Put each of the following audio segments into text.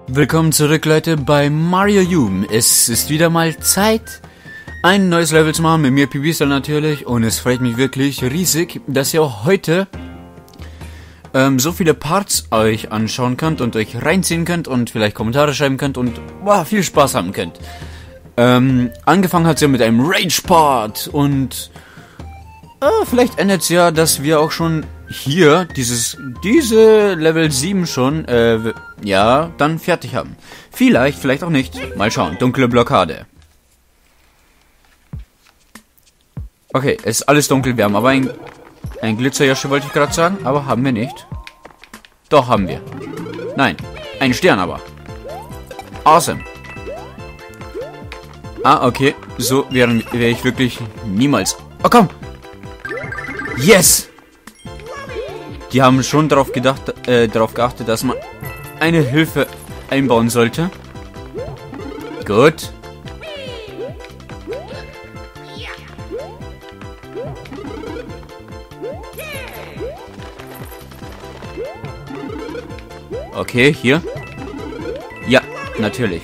Willkommen zurück, Leute, bei Mario U. Es ist wieder mal Zeit, ein neues Level zu machen, mit mir Pibisal natürlich. Und es freut mich wirklich riesig, dass ihr auch heute so viele Parts euch anschauen könnt und euch reinziehen könnt und vielleicht Kommentare schreiben könnt und viel Spaß haben könnt. Angefangen hat es ja mit einem Rage-Part und vielleicht endet es ja, dass wir auch schon hier diese Level 7 schon, ja, dann fertig haben. Vielleicht auch nicht. Mal schauen. Dunkle Blockade. Okay, es ist alles dunkel. Wir haben aber ein Glitzerjasche, wollte ich gerade sagen, aber haben wir nicht. Doch, haben wir. Nein, ein Stern aber. Awesome. Okay. So wäre ich wirklich niemals... Oh, komm! Yes! Die haben schon darauf geachtet, dass man eine Hilfe einbauen sollte. Gut. Okay, hier. Ja, natürlich.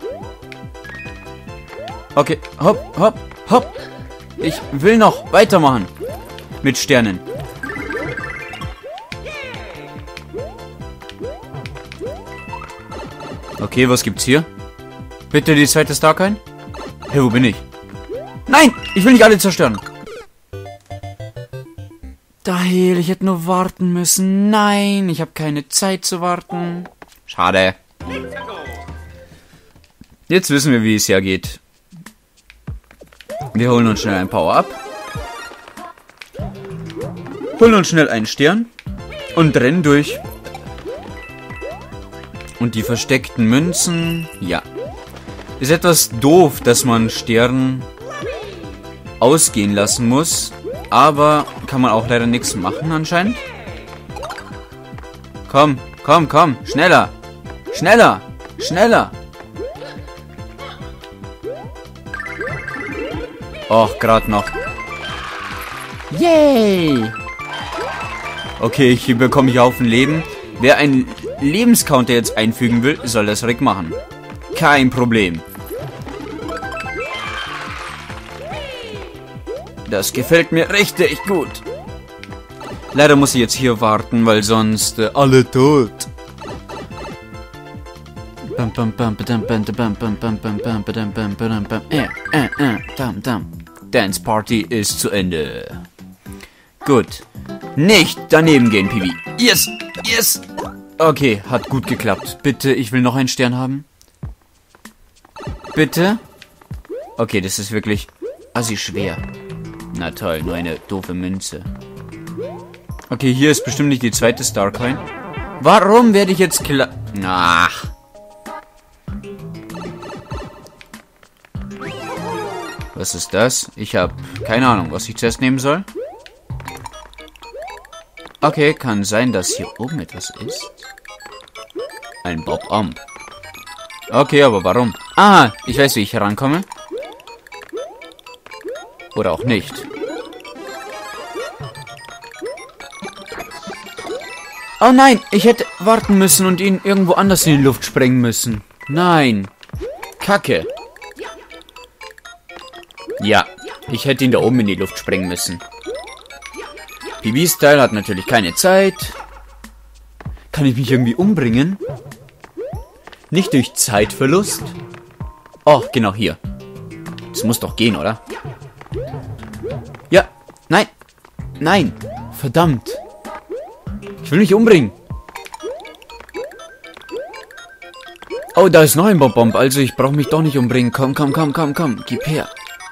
Okay, hopp, hopp, hopp. Ich will noch weitermachen. Mit Sternen. Okay, was gibt's hier? Bitte die zweite Starcoin? Hey, wo bin ich? Nein! Ich will nicht alle zerstören. Daher, ich hätte nur warten müssen. Nein, ich habe keine Zeit zu warten. Schade. Jetzt wissen wir, wie es ja geht. Wir holen uns schnell ein Power-Up. Holen uns schnell einen Stern. Und rennen durch. Und die versteckten Münzen, ja. Ist etwas doof, dass man Stern ausgehen lassen muss. Aber kann man auch leider nichts machen anscheinend. Komm, komm, komm. Schneller. Schneller. Schneller. Och, gerade noch. Yay. Okay, hier bekomme ich auf ein Leben. Wer einen Lebenscounter jetzt einfügen will, soll das Rick machen. Kein Problem. Das gefällt mir richtig gut. Leider muss ich jetzt hier warten, weil sonst alle tot. Dance Party ist zu Ende. Gut. Nicht daneben gehen, Pibi. Yes! Yes! Okay, hat gut geklappt. Bitte, ich will noch einen Stern haben. Bitte? Okay, das ist wirklich assi schwer. Na toll, nur eine doofe Münze. Okay, hier ist bestimmt nicht die zweite Starcoin. Warum werde ich jetzt Ach. Was ist das? Ich habe keine Ahnung, was ich zuerst nehmen soll. Okay, kann sein, dass hier oben etwas ist. Ein Bob-Omb. Okay, aber warum? Ah, ich weiß, wie ich herankomme. Oder auch nicht. Oh nein, ich hätte warten müssen und ihn irgendwo anders in die Luft sprengen müssen. Nein. Kacke. Ja, ich hätte ihn da oben in die Luft sprengen müssen. Pibisal hat natürlich keine Zeit. Kann ich mich irgendwie umbringen? Nicht durch Zeitverlust? Oh, genau hier. Das muss doch gehen, oder? Ja, nein. Nein. Verdammt. Ich will mich umbringen. Oh, da ist noch ein Bob-Omb. Also ich brauche mich doch nicht umbringen. Komm, komm, komm, komm, komm. Gib her.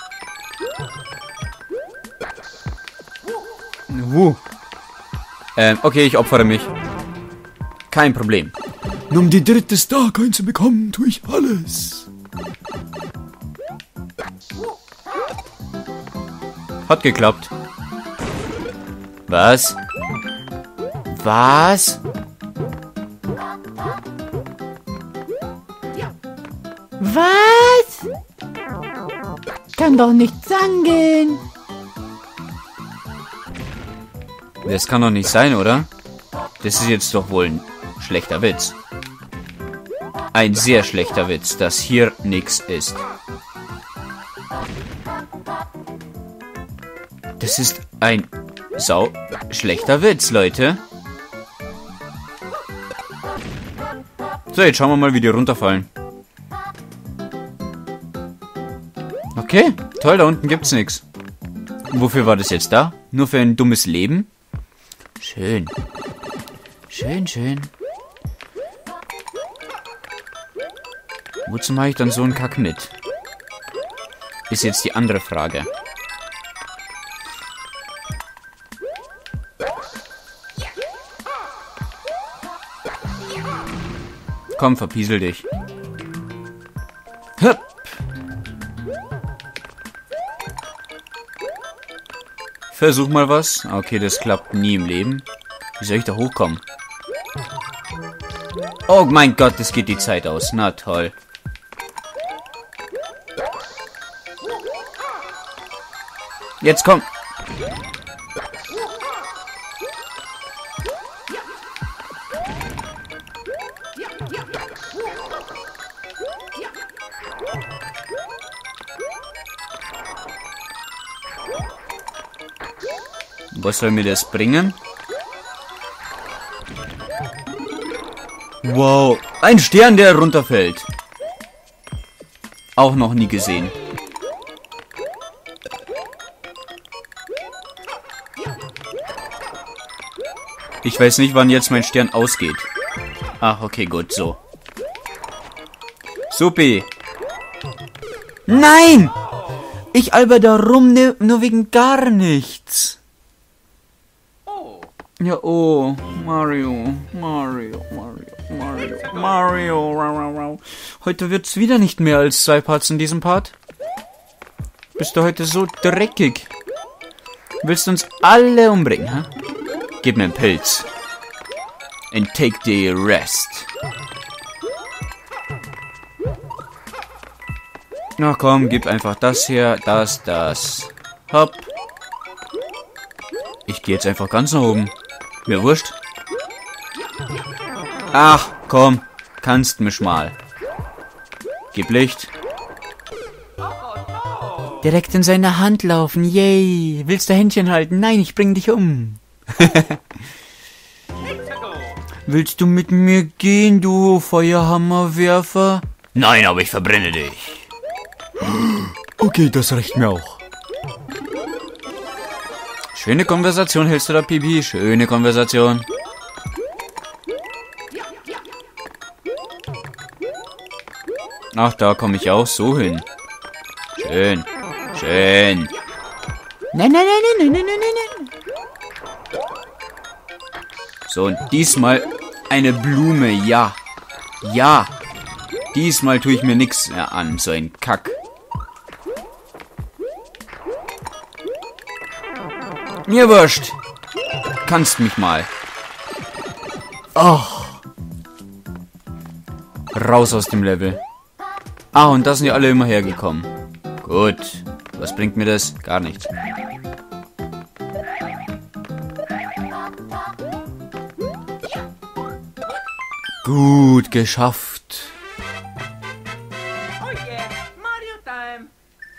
Okay, ich opfere mich. Kein Problem. Nur um die dritte Starcoin zu bekommen, tue ich alles. Hat geklappt. Was? Was? Was? Kann doch nichts angehen. Das kann doch nicht sein, oder? Das ist jetzt doch wohl ein schlechter Witz. ein sehr schlechter Witz, dass hier nichts ist. Das ist ein sau schlechter Witz, Leute. So, jetzt schauen wir mal, wie die runterfallen. Okay, toll, da unten gibt's nichts. Wofür war das jetzt da? Nur für ein dummes Leben? Schön. Schön, schön. Wozu mache ich dann so einen Kack mit? Ist jetzt die andere Frage. Komm, verpiesel dich. Hup. Versuch mal was. Okay, das klappt nie im Leben. Wie soll ich da hochkommen? Oh mein Gott, es geht die Zeit aus. Na toll. Jetzt komm. Was soll mir das bringen? Wow, ein Stern, der runterfällt. Auch noch nie gesehen. Ich weiß nicht, wann jetzt mein Stern ausgeht. Ach, okay, gut, so. Supi. Nein! Ich alber da rum, nur wegen gar nichts. Ja, oh, Mario. Heute wird's wieder nicht mehr als 2 Parts in diesem Part. Bist du heute so dreckig? Willst du uns alle umbringen, hä? Gib mir einen Pilz. And take the rest. Na komm, gib einfach das hier, das. Hopp. Ich gehe jetzt einfach ganz nach oben. Mir wurscht. Ach, komm. Kannst mich mal. Gib Licht. Direkt in seine Hand laufen. Yay. Willst du Händchen halten? Nein, ich bring dich um. Willst du mit mir gehen, du Feuerhammerwerfer? Nein, aber ich verbrenne dich. Okay, das reicht mir auch. Schöne Konversation hältst du da, Pipi. Schöne Konversation. Ach, da komme ich auch so hin. Schön. Schön. Nein. So, und diesmal eine Blume, ja. Ja. Diesmal tue ich mir nichts mehr an, so ein Kack. Mir wurscht. Kannst mich mal. Oh. Raus aus dem Level. Ah, und da sind ja alle immer hergekommen. Gut. Was bringt mir das? Gar nichts. Gut geschafft. Oh yeah, Mario time.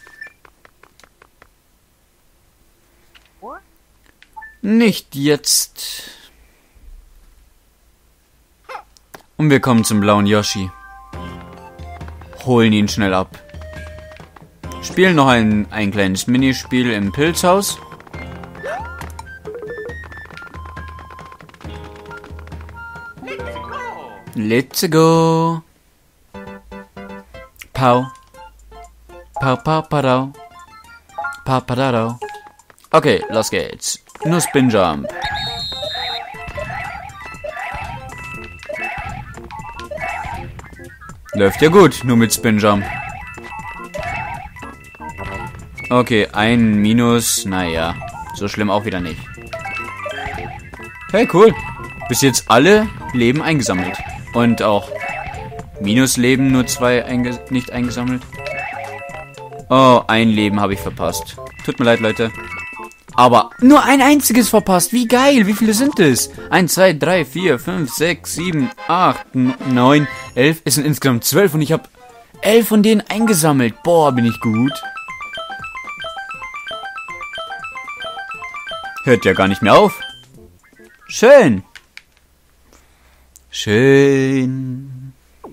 What? Nicht jetzt. Und wir kommen zum blauen Yoshi. Holen ihn schnell ab. Spielen noch ein kleines Minispiel im Pilzhaus. Let's go. Pau. Pau, pau, padau. Pau, padau. Okay, los geht's. Nur Spin Jump. Läuft ja gut, nur mit Spin Jump. Okay, ein Minus. Naja, so schlimm auch wieder nicht. Hey, cool. Bis jetzt alle Leben eingesammelt. Und auch Minusleben, nur 2 nicht eingesammelt. Oh, ein Leben habe ich verpasst. Tut mir leid, Leute. Aber nur ein einziges verpasst. Wie geil. Wie viele sind es? 1, 2, 3, 4, 5, 6, 7, 8, 9. 11. Es sind insgesamt 12 und ich habe 11 von denen eingesammelt. Boah, bin ich gut. Hört ja gar nicht mehr auf. Schön. Schön.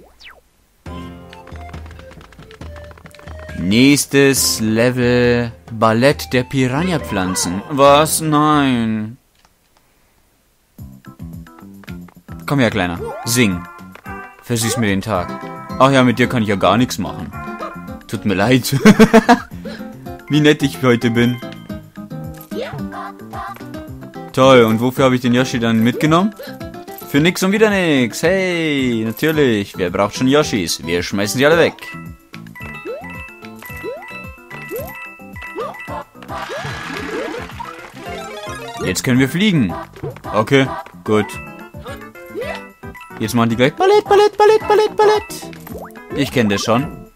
Nächstes Level. Ballett der Piranha-Pflanzen. Was? Nein. Komm her, Kleiner. Sing. Versüß mir den Tag. Ach ja, mit dir kann ich ja gar nichts machen. Tut mir leid. Wie nett ich heute bin. Toll, und wofür habe ich den Yoshi dann mitgenommen? Für nix und wieder nix. Hey, natürlich. Wer braucht schon Yoshis? Wir schmeißen sie alle weg. Jetzt können wir fliegen. Okay, gut. Jetzt machen die gleich Ballett, Ballett, Ballett, Ballett, Ballett. Ich kenne das schon.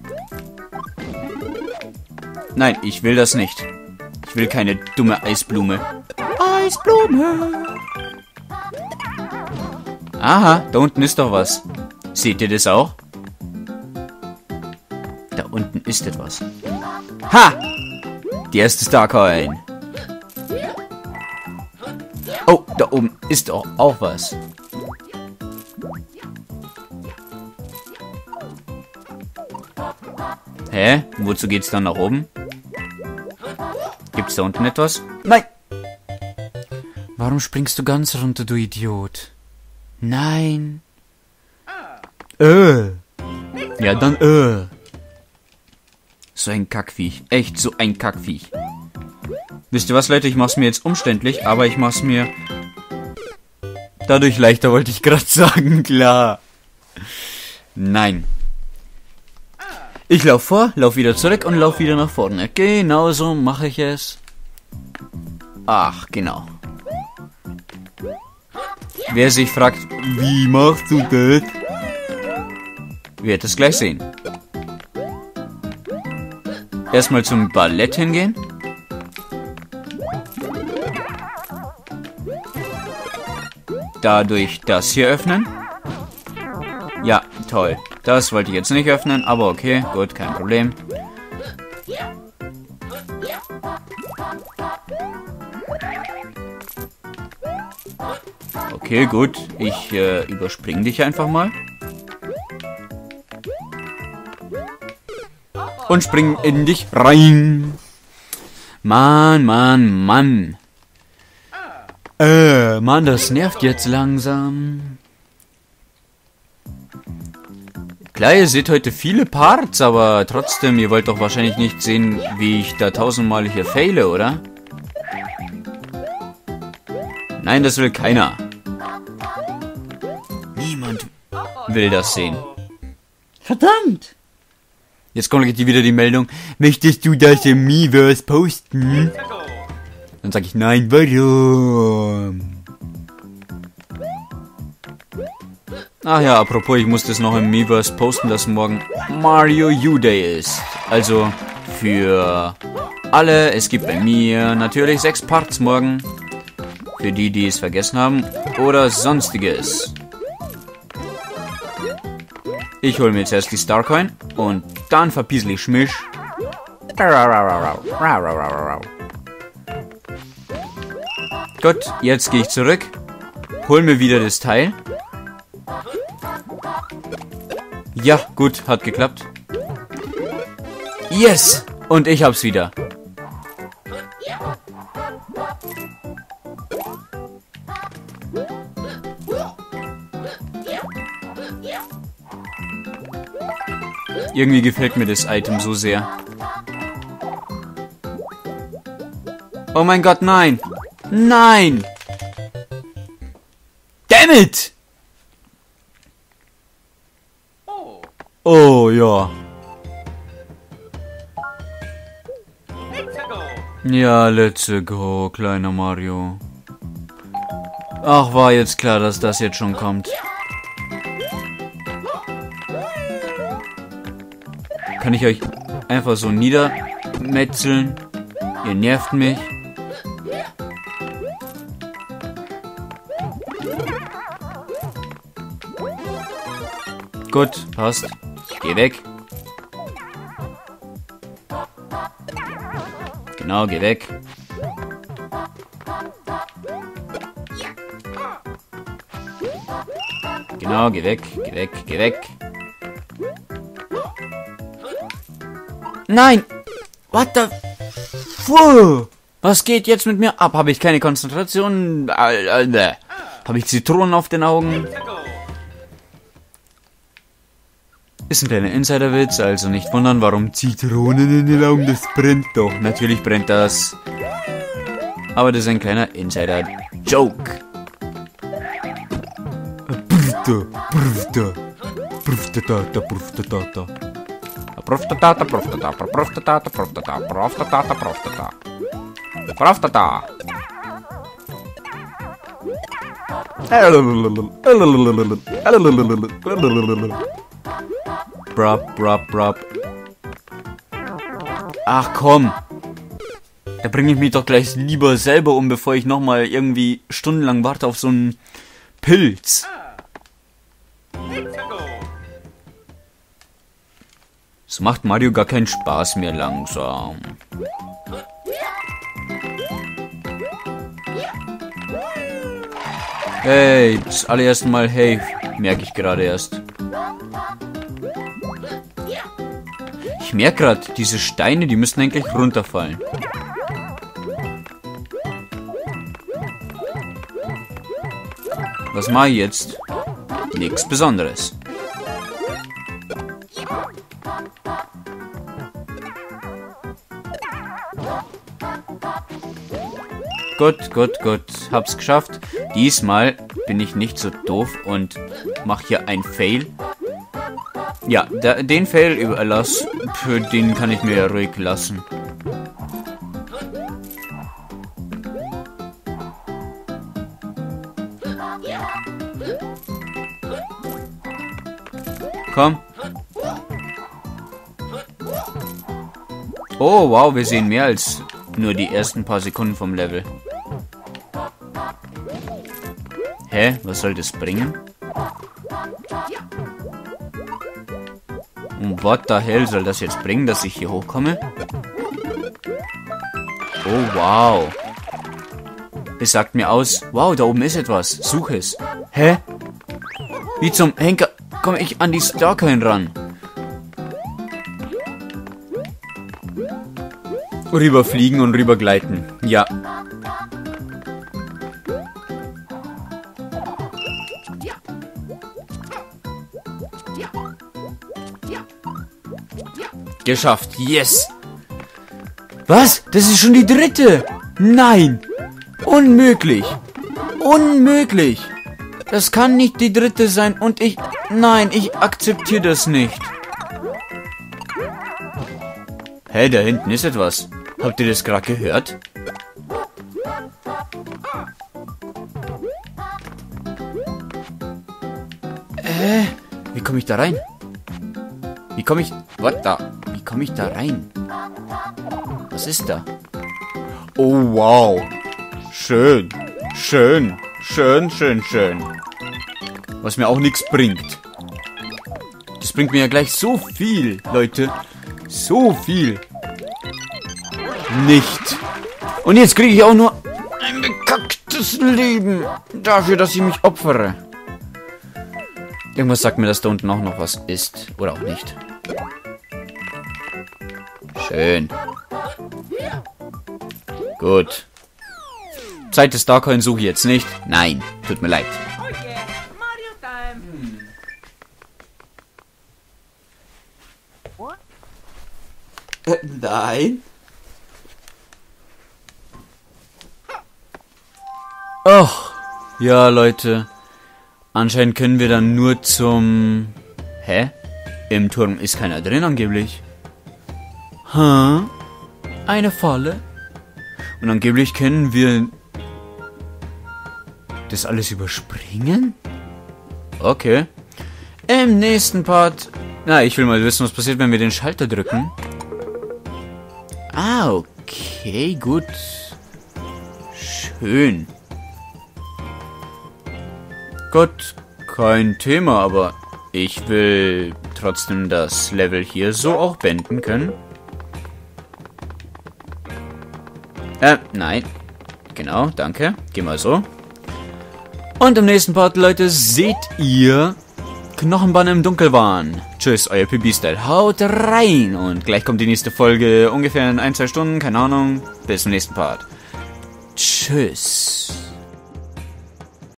Nein, ich will das nicht. Ich will keine dumme Eisblume. Eisblume. Aha, da unten ist doch was. Seht ihr das auch? Da unten ist etwas. Ha! Die erste Starcoin. Oh, da oben ist auch was. Hä? Wozu geht's dann nach oben? Gibt's da unten etwas? Nein! Warum springst du ganz runter, du Idiot? Nein! Ja, dann So ein Kackviech. Echt so ein Kackviech. Wisst ihr was, Leute? Ich mach's mir jetzt umständlich, aber ich mach's mir dadurch leichter, wollte ich gerade sagen. Klar. Nein. Ich lauf vor, lauf wieder zurück und lauf wieder nach vorne. Genau so mache ich es. Ach, genau. Wer sich fragt, wie machst du das? Wird es gleich sehen. Erstmal zum Ballett hingehen. Dadurch das hier öffnen. Ja, toll. Das wollte ich jetzt nicht öffnen, aber okay, gut, kein Problem. Okay, gut. Ich überspringe dich einfach mal. Und spring in dich rein. Mann, Mann, Mann. Mann, das nervt jetzt langsam. Klar, ihr seht heute viele Parts, aber trotzdem, ihr wollt doch wahrscheinlich nicht sehen, wie ich da tausendmal hier faile, oder? Nein, das will keiner. Niemand will das sehen. Verdammt! Jetzt kommt gleich wieder die Meldung. Möchtest du das im Miiverse posten? Dann sag ich nein, warum? Ach ja, apropos, ich muss das noch im Miiverse posten, dass morgen Mario U-Day ist. Also für alle, es gibt bei mir natürlich 6 Parts morgen. Für die, die es vergessen haben oder sonstiges. Ich hole mir jetzt erst die Starcoin und dann verpiesel ich Schmisch. Gut, jetzt gehe ich zurück, hol mir wieder das Teil. Ja, gut, hat geklappt. Yes! Und ich hab's wieder. Irgendwie gefällt mir das Item so sehr. Oh mein Gott, nein! Nein! Damn it! Oh, ja. Ja, let's go, kleiner Mario. Ach, war jetzt klar, dass das jetzt schon kommt. Kann ich euch einfach so niedermetzeln? Ihr nervt mich. Gut, passt. Geh weg. Genau, geh weg. Genau, geh weg, geh weg, geh weg. Nein! What the... Puh. Was geht jetzt mit mir ab? Habe ich keine Konzentration? Habe ich Zitronen auf den Augen? Ist ein kleiner Insiderwitz, also nicht wundern, warum Zitronen in den Augen, das brennt doch. Natürlich brennt das. Aber das ist ein kleiner Insider-Joke. Brab. Ach komm. Da bringe ich mich doch gleich lieber selber um, bevor ich nochmal irgendwie stundenlang warte auf so einen Pilz. Es macht Mario gar keinen Spaß mehr langsam. Hey, das allererste Mal hey, merke ich gerade erst. Ich merke gerade, diese Steine, die müssen eigentlich runterfallen. Was mache ich jetzt? Nichts Besonderes. Gut. Hab's geschafft. Diesmal bin ich nicht so doof und mache hier ein Fail. Ja, den Fail-Überlass, für den kann ich mir ja ruhig lassen. Komm. Oh, wow, wir sehen mehr als nur die ersten paar Sekunden vom Level. Hä? Was soll das bringen? Und what the hell soll das jetzt bringen, dass ich hier hochkomme? Oh, wow. Es sagt mir aus, wow, da oben ist etwas. Such es. Hä? Wie zum Henker komme ich an die Stalkerin ran? Rüberfliegen und rübergleiten. Ja. Geschafft. Yes. Was? Das ist schon die dritte. Nein. Unmöglich. Unmöglich. Das kann nicht die dritte sein und ich... Nein, ich akzeptiere das nicht. Hey, da hinten ist etwas. Habt ihr das gerade gehört? Wie komme ich da rein? Wie komme ich... What da? Wie komme ich da rein? Was ist da? Oh, wow. Schön. Schön. Was mir auch nichts bringt. Das bringt mir ja gleich so viel, Leute. So viel. Nicht. Und jetzt kriege ich auch nur ein bekacktes Leben. Dafür, dass ich mich opfere. Irgendwas sagt mir, dass da unten auch noch was ist. Oder auch nicht. Schön. Gut. Zeit des Starcoin suche ich jetzt nicht. Nein, tut mir leid. Okay, Mario Time. Nein. Och, ja, Leute. Anscheinend können wir dann nur zum... Hä? Im Turm ist keiner drin angeblich. Eine Falle? Und angeblich können wir... das alles überspringen? Okay. Im nächsten Part... Na, ich will mal wissen, was passiert, wenn wir den Schalter drücken. Ah, okay, gut. Schön. Gut, kein Thema, aber ich will trotzdem das Level hier so auch beenden können. Nein. Genau, danke. Geh mal so. Und im nächsten Part, Leute, seht ihr Knochenbahn im Dunkelwahn. Tschüss, euer PB-Style. Haut rein. Und gleich kommt die nächste Folge. Ungefähr in 1-2 Stunden. Keine Ahnung. Bis zum nächsten Part. Tschüss.